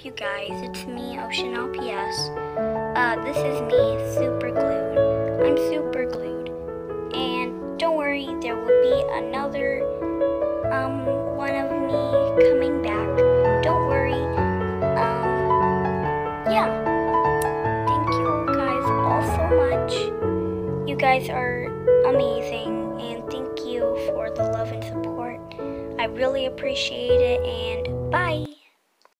you guys? It's me, Ocean LPS. This is me, super glued. I'm super glued. And don't worry, there will be another, one of me coming back. Don't worry. Yeah. Thank you guys all so much. You guys are amazing, and thank you for the love and support. I really appreciate it, and bye!